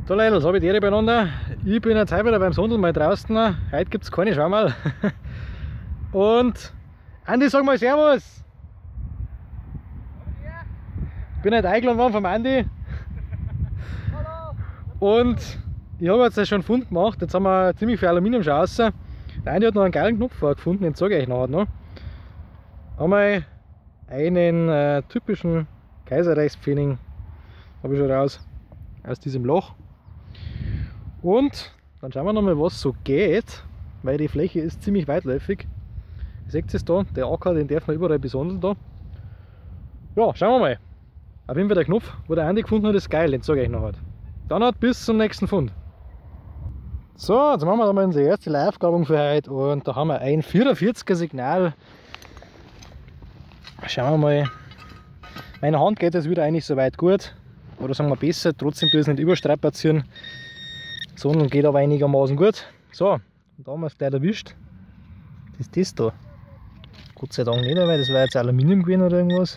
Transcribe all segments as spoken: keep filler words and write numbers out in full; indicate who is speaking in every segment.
Speaker 1: So Leute, so habe ich die Ehre beieinander. Ich bin jetzt heute wieder beim Sondeln mal draußen. Heute gibt es keine Schwammerl. Und Andi, sag mal Servus! Ich bin heute eingeladen worden vom Andi. Und ich habe jetzt schon einen Fund gemacht. Jetzt haben wir ziemlich viel Aluminium schon raus. Der Andi hat noch einen geilen Knopf gefunden, den zeige ich euch nachher noch. Haben wir einen äh, typischen Kaiserreichspfennig, habe ich schon raus, aus diesem Loch. Und dann schauen wir noch mal, was so geht, weil die Fläche ist ziemlich weitläufig. Ihr seht es da, der Acker, den darf man überall besandeln da. Ja, schauen wir mal. Auf jeden Fall der Knopf, wo der Andi gefunden hat, ist geil, den zeige ich euch nachher. Dann hat bis zum nächsten Fund. So, jetzt machen wir da mal unsere erste Live-Gabung für heute und da haben wir ein vierundvierziger Signal. Schauen wir mal. Meiner Hand geht es wieder eigentlich soweit gut. Oder sagen wir besser, trotzdem tue ich es nicht überstrapazieren. Sondern geht aber einigermaßen gut. So, und da haben wir es gleich erwischt. Das ist das da. Gott sei Dank nicht, weil das war jetzt Aluminium gewesen oder irgendwas.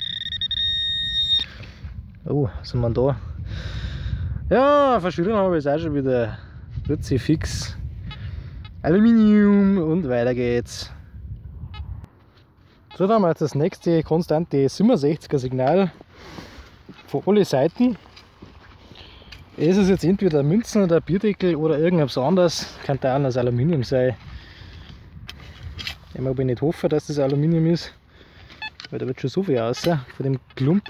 Speaker 1: Oh, was sind wir da? Ja, verschwunden habe ich es auch schon wieder. Fix. Aluminium und weiter geht's. So, dann haben wir jetzt das nächste konstante siebenundsechziger Signal von alle Seiten. Es ist jetzt entweder Münzen oder Bierdeckel oder irgendwas anderes. Könnte auch das Aluminium sein. Ich mag nicht hoffen, dass das Aluminium ist, weil da wird schon so viel raus von dem Klump.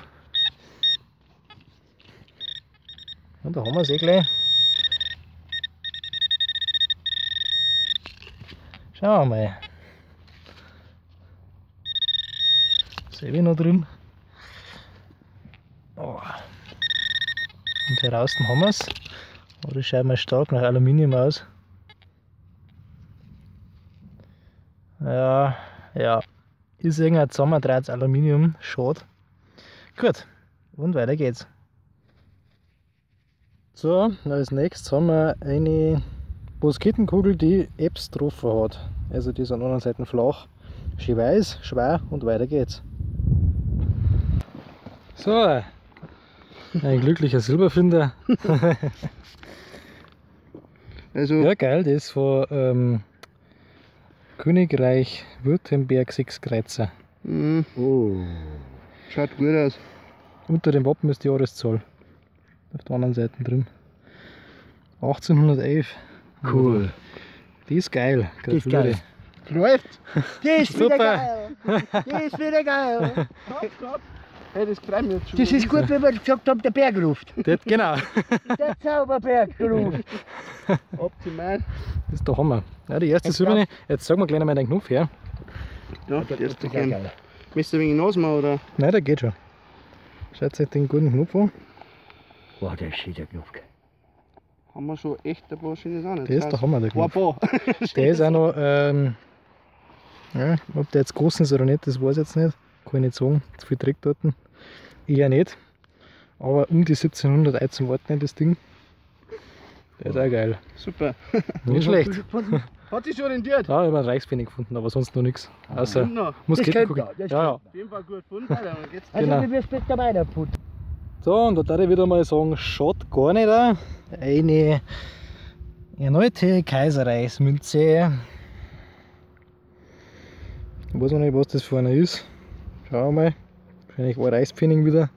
Speaker 1: Und da haben wir es eh gleich. Schauen wir mal. Sehe ich noch drin. Oh. Und hier draußen haben wir es. Oh, das schaut mal stark nach Aluminium aus. Ja, ja. Ist irgendein zusammengedrahtes Aluminium. Schade. Gut. Und weiter geht's. So, als nächstes haben wir eine Boskettenkugel, die Epps getroffen hat. Also die ist an der anderen Seite flach, schön weiß, schwer und weiter geht's. So, ein glücklicher Silberfinder.
Speaker 2: Also
Speaker 1: ja geil, das ist von ähm, Königreich Württemberg sechs Kreuzer.
Speaker 2: Mm. Oh. Schaut gut aus.
Speaker 1: Unter dem Wappen ist die Jahreszahl. Auf der anderen Seite drin. achtzehnhundertelf.
Speaker 2: Cool.
Speaker 1: Die ist geil.
Speaker 2: Die ist geil. Läuft! Die ist wieder
Speaker 1: Super.
Speaker 2: geil! Die ist wieder geil! Stopp, stopp! Hey, das freut mich jetzt schon.
Speaker 3: Das ist gut, wie wir gesagt haben, der Berg ruft.
Speaker 1: Das, genau.
Speaker 3: Der Zauberberg ruft.
Speaker 2: Optimal.
Speaker 1: Das ist der Hammer. Ja, die erste Silberne. Jetzt sag mal gleich mal den Knopf her.
Speaker 2: Ja, der erste gern. Willst du ein wenig Nase machen, oder?
Speaker 1: Nein, der geht schon. Schaut euch den guten Knopf an.
Speaker 3: Boah, der ist schön, der Knopf.
Speaker 2: Haben wir schon echt ein paar schöne Sachen.
Speaker 1: Der ist der Hammer, der Knopf.
Speaker 2: Ein paar.
Speaker 1: Der ist auch noch, ähm, ja, ob der jetzt groß ist oder nicht, das weiß ich jetzt nicht. Kann ich nicht sagen. Zu viel Dreck dort. Eher nicht. Aber um die siebzehnhundert Euro zum Warten, das Ding. Der ist auch geil.
Speaker 2: Super.
Speaker 1: Nicht schlecht.
Speaker 2: Hat sich schon orientiert?
Speaker 1: Ja, ich habe einen Reichspfennig gefunden, aber sonst noch nichts. Außer
Speaker 2: Und noch.
Speaker 1: Muskettenkugel.
Speaker 3: Das kennt
Speaker 1: Ja, ja.
Speaker 2: Auf jeden Fall gut gefunden. Weiter geht's.
Speaker 3: Also,
Speaker 1: Genau.
Speaker 3: wie wir es besser weiterputzen.
Speaker 1: So, und da darf ich wieder mal sagen, schaut gar nicht an. Eine erneute Kaiserreichsmünze. Ich weiß noch nicht, was das für eine ist. Schauen wir mal. Wahrscheinlich ein Reichspfennig wieder.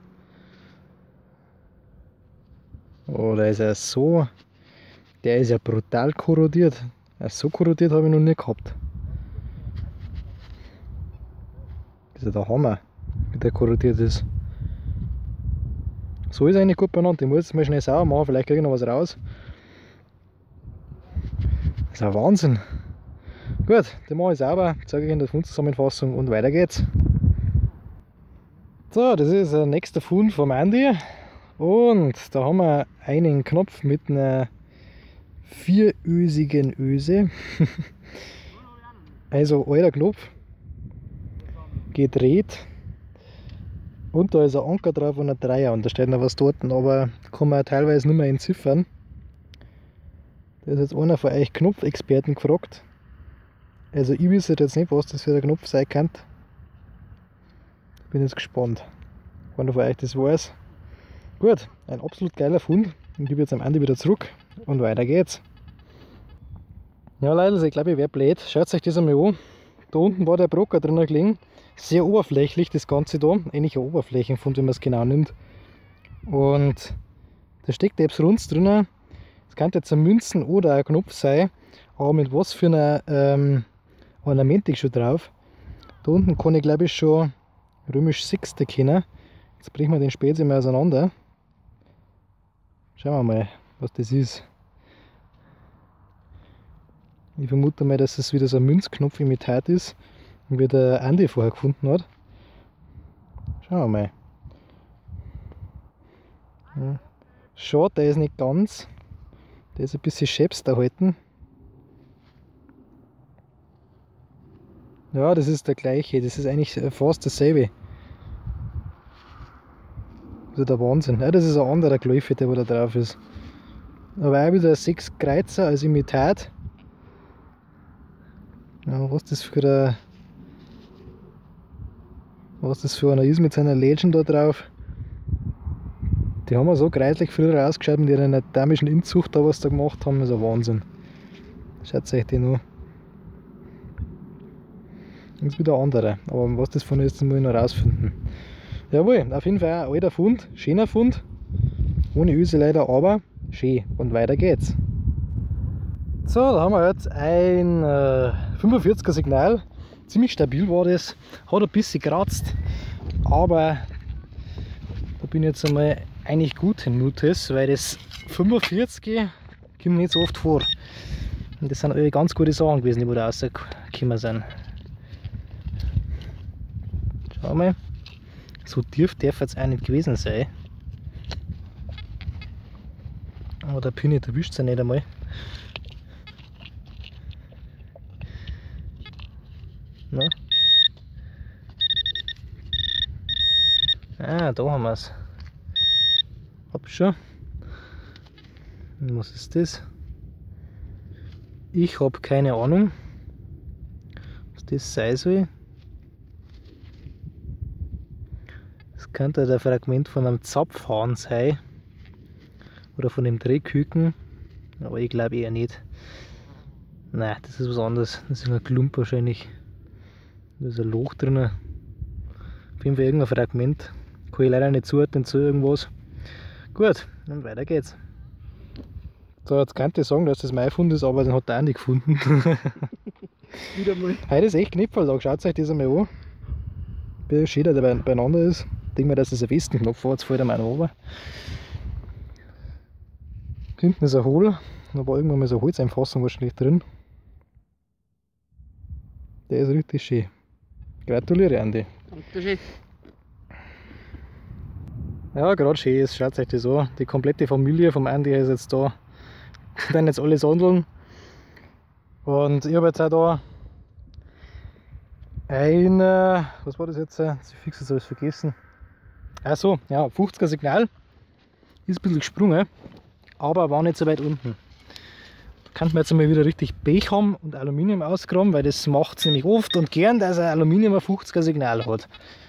Speaker 1: Oh, der ist ja so. Der ist ja brutal korrodiert. So korrodiert habe ich noch nie gehabt. Das ist ja der Hammer, wie der korrodiert ist. So ist er eigentlich gut benannt. Ich muss jetzt mal schnell sauber machen, vielleicht kriege ich noch was raus. Das ist ein Wahnsinn. Gut, den mache ich sauber, zeige ich in der Fundzusammenfassung und weiter geht's. So, das ist der nächste Fund vom Andi. Und da haben wir einen Knopf mit einer vierösigen Öse. Also alter Knopf. Gedreht. Und da ist ein Anker drauf und ein Dreier und da steht noch was dort, aber kann man teilweise nicht mehr entziffern. Da ist jetzt einer von euch Knopfexperten gefragt. Also ich weiß jetzt nicht, was das für ein Knopf sein könnte. Bin jetzt gespannt, wenn einer von euch das weiß. Gut, ein absolut geiler Fund. und gebe jetzt am Andi wieder zurück und weiter geht's. Ja Leute, ich glaube ich wäre blöd. Schaut euch das einmal an. Da unten war der Brocker drinnen gelegen. Sehr oberflächlich das Ganze da. Eigentlich ein Oberflächenfund, wenn man es genau nimmt. Und da steckt etwas Rundes drinnen. Das könnte jetzt ein Münzen oder ein Knopf sein. Aber mit was für einer ähm, Ornamentik schon drauf. Da unten kann ich glaube ich schon römisch sechs erkennen. Jetzt brechen wir den Spätzle mal auseinander. Schauen wir mal, was das ist. Ich vermute mal, dass es wieder so ein Münzknopf-Imitat ist, wie der Andi vorher gefunden hat. Schauen wir mal. Ja. Schade, der ist nicht ganz. Der ist ein bisschen schäbst erhalten. Ja, das ist der gleiche. Das ist eigentlich fast dasselbe. Also der Wahnsinn. Ja, das ist ein anderer Gläufe, der da drauf ist. Aber auch wieder sechs Kreuzer als Imitat. Ja, was das für ein, was das für einer ist mit seiner Legend da drauf. Die haben wir so kreislich früher ausgeschaut mit ihrer dämischen Inzucht, da was sie da gemacht haben, ist ein Wahnsinn. Schaut euch den an. Jetzt wieder ein anderer, aber was das von ist, muss ich noch rausfinden. Jawohl, auf jeden Fall ein alter Fund, schöner Fund. Ohne Öse leider, aber schön. Und weiter geht's. So, da haben wir jetzt ein äh, fünfundvierziger Signal. Ziemlich stabil war das. Hat ein bisschen gekratzt. Aber da bin ich jetzt einmal eigentlich guten Mutes, weil das fünfundvierziger kommt nicht so oft vor. Und das sind alle ganz gute Sachen gewesen, die da rausgekommen sind. Schau mal. So tief darf jetzt auch nicht gewesen sein. Aber der Pinne erwischt es ja nicht einmal. Na? Ah, da haben wir es. Hab schon. Was ist das? Ich habe keine Ahnung, was das sein soll. Das könnte der Fragment von einem Zapfhahn sein. Oder von dem Drehküken. Aber ich glaube eher nicht. Nein, das ist was anderes. Das ist ein Klump wahrscheinlich. Da ist ein Loch drin. Auf jeden Fall irgendein Fragment. Kann ich leider nicht zuordnen zu irgendwas. Gut, und weiter geht's. So, jetzt könnte ich sagen, dass das mein Fund ist, aber den hat der auch nicht gefunden.
Speaker 2: Wieder mal.
Speaker 1: Heute ist echt Knöpferl, schaut euch das einmal an. Wie schön der beieinander ist. Ich denke mir, dass das ein Westenknopf war, jetzt fällt er mir noch runter. Hinten ist ein Hohl, da war irgendwann mal so eine Holzeinfassung wahrscheinlich drin. Der ist richtig schön. Gratuliere, Andi.
Speaker 2: Dankeschön.
Speaker 1: Ja, gerade schön ist, schaut euch das an. Die komplette Familie vom Andi ist jetzt da. Die werden jetzt alle sandeln. Und ich habe jetzt auch da ein, äh, was war das jetzt? Ich fix jetzt alles vergessen. Achso, ja, fünfziger Signal. Ist ein bisschen gesprungen, aber war nicht so weit unten. Da kann man jetzt einmal wieder richtig Pech haben und Aluminium ausgraben, weil das macht es nämlich oft und gern, dass ein Aluminium ein fünfziger Signal hat.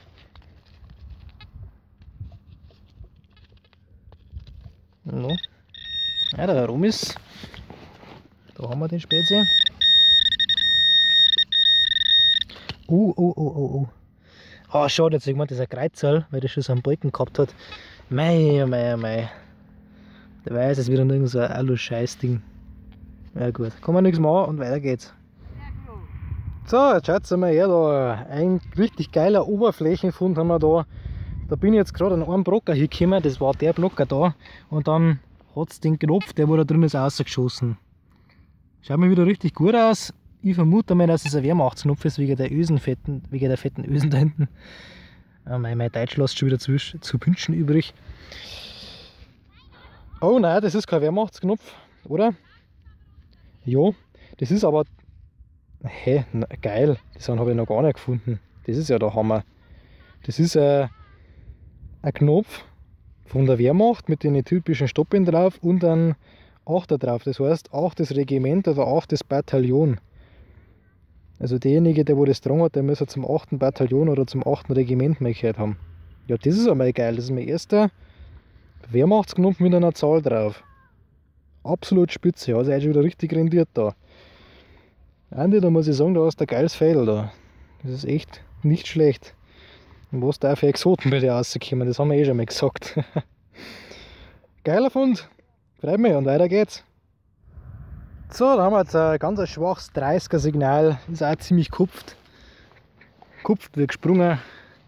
Speaker 1: No. Ja, da herum ist. Da haben wir den Spätzle. Oh, oh, oh, oh, oh. Ah, schade, jetzt irgendwann dieser Kreuzerl, weil der schon so einen Balken gehabt hat. Mei, mei, mei. Der weiß, es ist wieder irgend so ein Alu-Scheiß-Ding. Ja gut, kann man nichts machen und weiter geht's. So, jetzt schaut mal her, da ein richtig geiler Oberflächenfund haben wir da. Da bin ich jetzt gerade an einem Brocker hingekommen, das war der Blocker da. Und dann hat es den Knopf, der wo da drin ist, rausgeschossen. Schaut mir wieder richtig gut aus. Ich vermute mal, dass es ein Wehrmachtsknopf ist, wegen der Ösenfetten, wegen der fetten Ösen da hinten. Oh mein, mein Deutsch lässt schon wieder zu, zu wünschen übrig. Oh nein, das ist kein Wehrmachtsknopf, oder? Ja, das ist aber... Hä, hey, geil, das habe ich noch gar nicht gefunden. Das ist ja der Hammer. Das ist ein, ein Knopf von der Wehrmacht mit den typischen Stoppen drauf und ein Achter drauf. Das heißt, achtes Regiment oder achtes Bataillon. Also derjenige, der wo das dran hat, der muss ja zum achten Bataillon oder zum achten Regiment mal gehört haben. Ja, das ist einmal geil. Das ist mein erster Wehrmachtsknopf mit einer Zahl drauf. Absolut spitze, hat sich jetzt schon wieder richtig rendiert da. Andi, da muss ich sagen, da hast du ein geiles Fädel da. Das ist echt nicht schlecht. Und was da für Exoten bei dir rauskommen, das haben wir eh schon mal gesagt. Geiler Fund, freut mich und weiter geht's. So, da haben wir jetzt ein ganz schwaches dreißiger Signal, ist auch ziemlich kupft. Kupft wie gesprungen.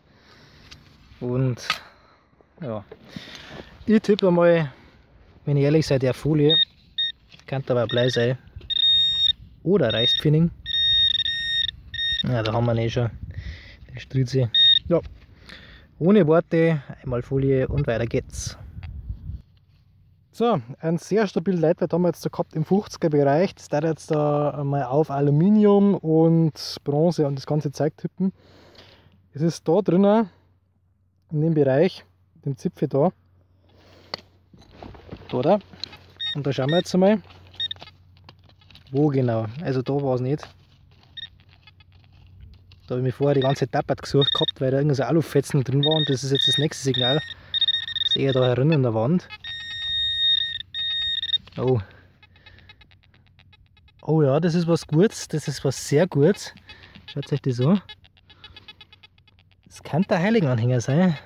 Speaker 1: Und ja, ich tippe mal, wenn ich ehrlich seid, der Folie, könnte aber Blei sein. Oder Reichspfennig. Ja, da haben wir ihn eh schon. Den Strizi. Ja, ohne Worte, einmal Folie und weiter geht's. So, ein sehr stabiles Leitwert haben wir jetzt da gehabt im fünfziger Bereich. Das darf jetzt da mal auf Aluminium und Bronze und das ganze Zeug tippen. Es ist da drinnen, in dem Bereich, den Zipfel da. Da, da. Und da schauen wir jetzt einmal, wo genau. Also da war es nicht. Da habe ich mich vorher die ganze Zeit tappert gesucht gehabt, weil da irgendwas Alufetzen drin war und das ist jetzt das nächste Signal. Das ist eher da herin in der Wand. Oh. Oh ja, das ist was Gutes, das ist was sehr Gutes. Schaut euch das an. Das könnte der Heiligenanhänger sein.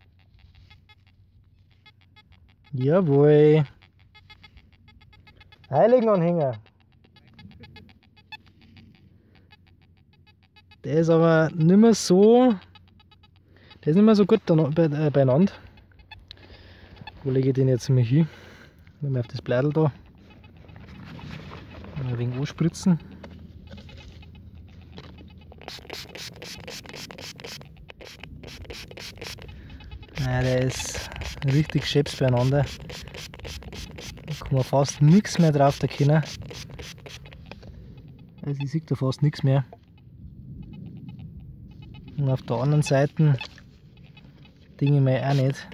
Speaker 1: Jawohl. Heiligenanhänger. Der ist aber nicht mehr so. Der ist nicht mehr so gut beieinander. Wo lege ich den jetzt mal hin? Nehmen wir auf das Bleidl da. Ein wenig anspritzen. Nein, der ist richtig scheps beieinander. Da kann man fast nichts mehr drauf erkennen. Also ich sehe da fast nichts mehr. Und auf der anderen Seite Dinge mal auch nicht.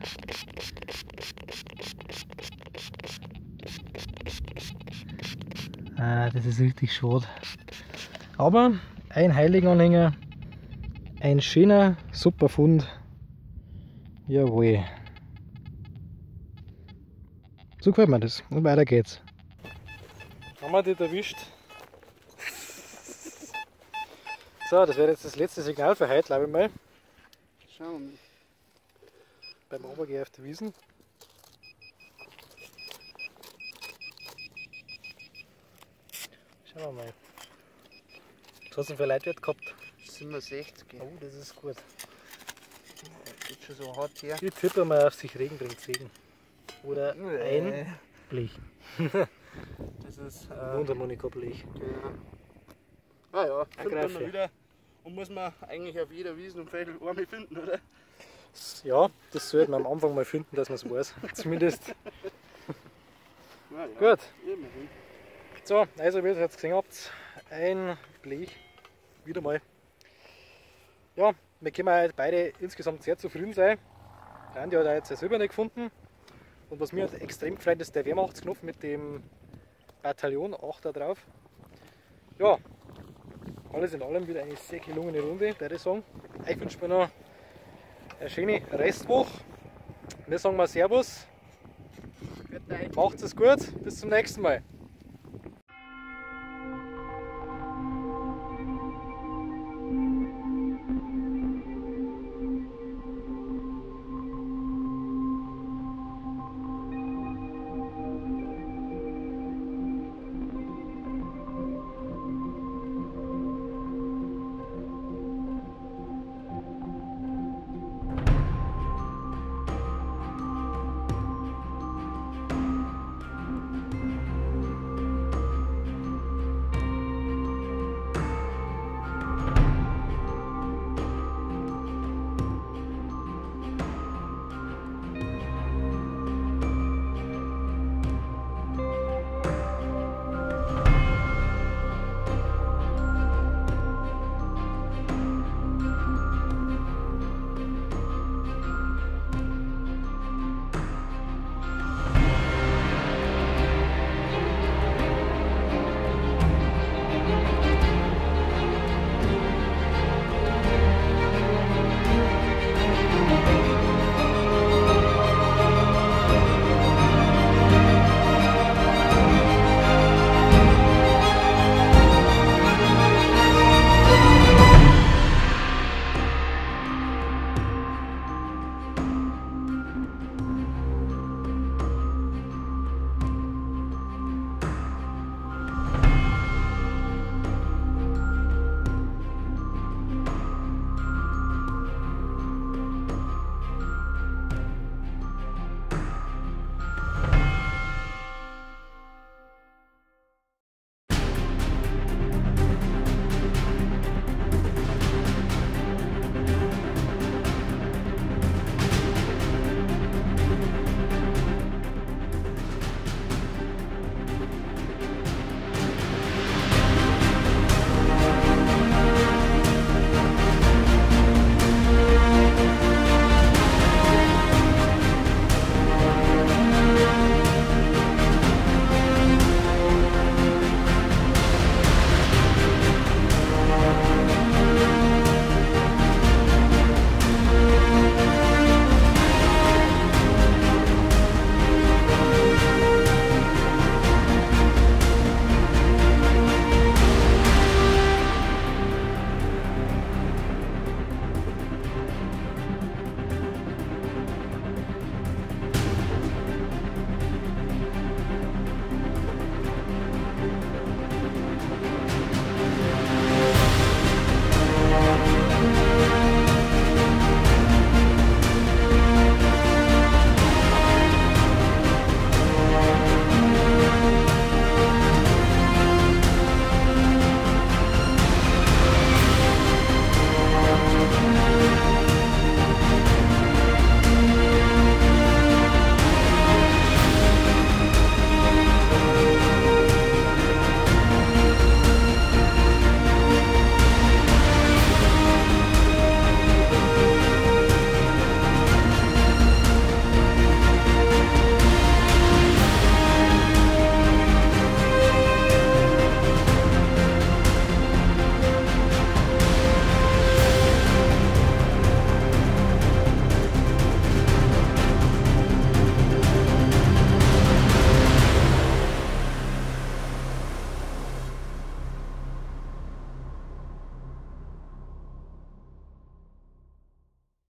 Speaker 1: Ah, das ist richtig schade. Aber ein Heiligenanhänger, ein schöner, super Fund. Jawohl. So gefällt mir das. Und weiter geht's. Haben wir das erwischt? So, das wäre jetzt das letzte Signal für heute, glaube ich mal.
Speaker 2: Schauen wir.
Speaker 1: Beim Obergehen auf der Wiesen. Schauen wir mal. Was hast du denn für Leitwert gehabt?
Speaker 2: siebenundsechzig.
Speaker 1: Oh, das ist gut.
Speaker 2: Geht schon so hart her.
Speaker 1: Ich tippe mal auf sich Regen bringt Segen. Oder
Speaker 2: Nee.
Speaker 1: ein Blech.
Speaker 2: Das ist. Äh,
Speaker 1: Mundharmonika-Blech.
Speaker 2: ja. Ah ja, findet
Speaker 1: Greife.
Speaker 2: man wieder. Und muss man eigentlich auf jeder Wiesen und Feld einmal finden, oder?
Speaker 1: Ja, das sollte man am Anfang mal finden, dass man es weiß. Zumindest.
Speaker 2: Ja, ja.
Speaker 1: Gut.
Speaker 2: Immerhin.
Speaker 1: So, also wie ihr jetzt gesehen habt, ein Blech. Wieder mal. Ja, wir können halt beide insgesamt sehr zufrieden sein. Der Andi hat auch jetzt ein Silberne gefunden. Und was mir halt extrem gefreut ist, der Wehrmachtsknopf mit dem Bataillon acht da drauf. Ja, alles in allem wieder eine sehr gelungene Runde, würde ich sagen. Ich wünsche mir noch eine schöne Restwoche. Wir sagen mal Servus. Macht's es gut, bis zum nächsten Mal.